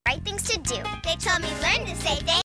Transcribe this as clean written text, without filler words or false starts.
right things to do. They told me learn to say thank